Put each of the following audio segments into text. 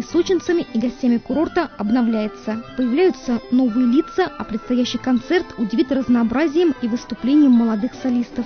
сочинцами и гостями курорта обновляется. Появляются новые лица, а предстоящий концерт удивит разнообразием и выступлением молодых солистов.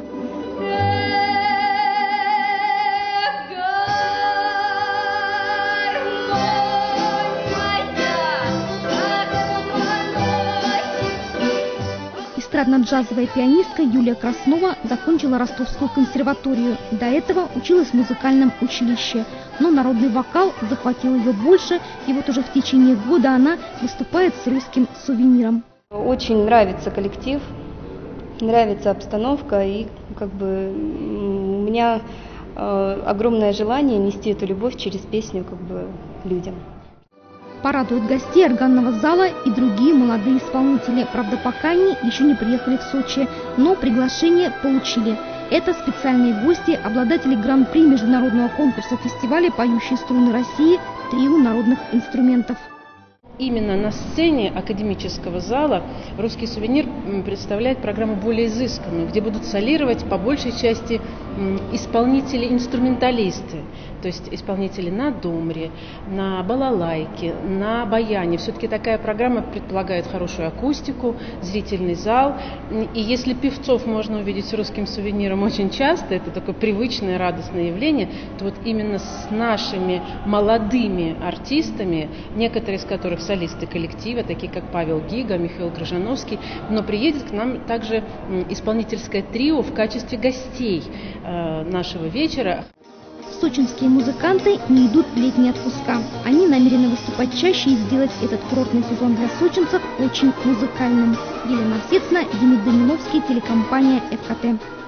Эстрадно-джазовая пианистка Юлия Краснова закончила Ростовскую консерваторию. До этого училась в музыкальном училище. Но народный вокал захватил ее больше, и вот уже в течение года она выступает с русским сувениром. Очень нравится коллектив, нравится обстановка, и у меня огромное желание нести эту любовь через песню людям. Порадуют гостей органного зала и другие молодые исполнители. Правда, пока они еще не приехали в Сочи, но приглашение получили. Это специальные гости, обладатели гран-при международного конкурса фестиваля «Поющие струны России» трио народных инструментов. Именно на сцене академического зала «Русский сувенир» представляет программу более изысканную, где будут солировать по большей части исполнители-инструменталисты, то есть исполнители на домре, на балалайке, на баяне. Все-таки такая программа предполагает хорошую акустику, зрительный зал. И если певцов можно увидеть с «Русским сувениром» очень часто, это такое привычное, радостное явление, то вот именно с нашими молодыми артистами, некоторые из которых солисты коллектива, такие как Павел Гига, Михаил Крыжановский, но приедет к нам также исполнительское трио в качестве гостей нашего вечера. Сочинские музыканты не идут в летние отпуска. Они намерены выступать чаще и сделать этот курортный сезон для сочинцев очень музыкальным. Елена Овсецна, Демид Доминовский, телекомпания ФКТ.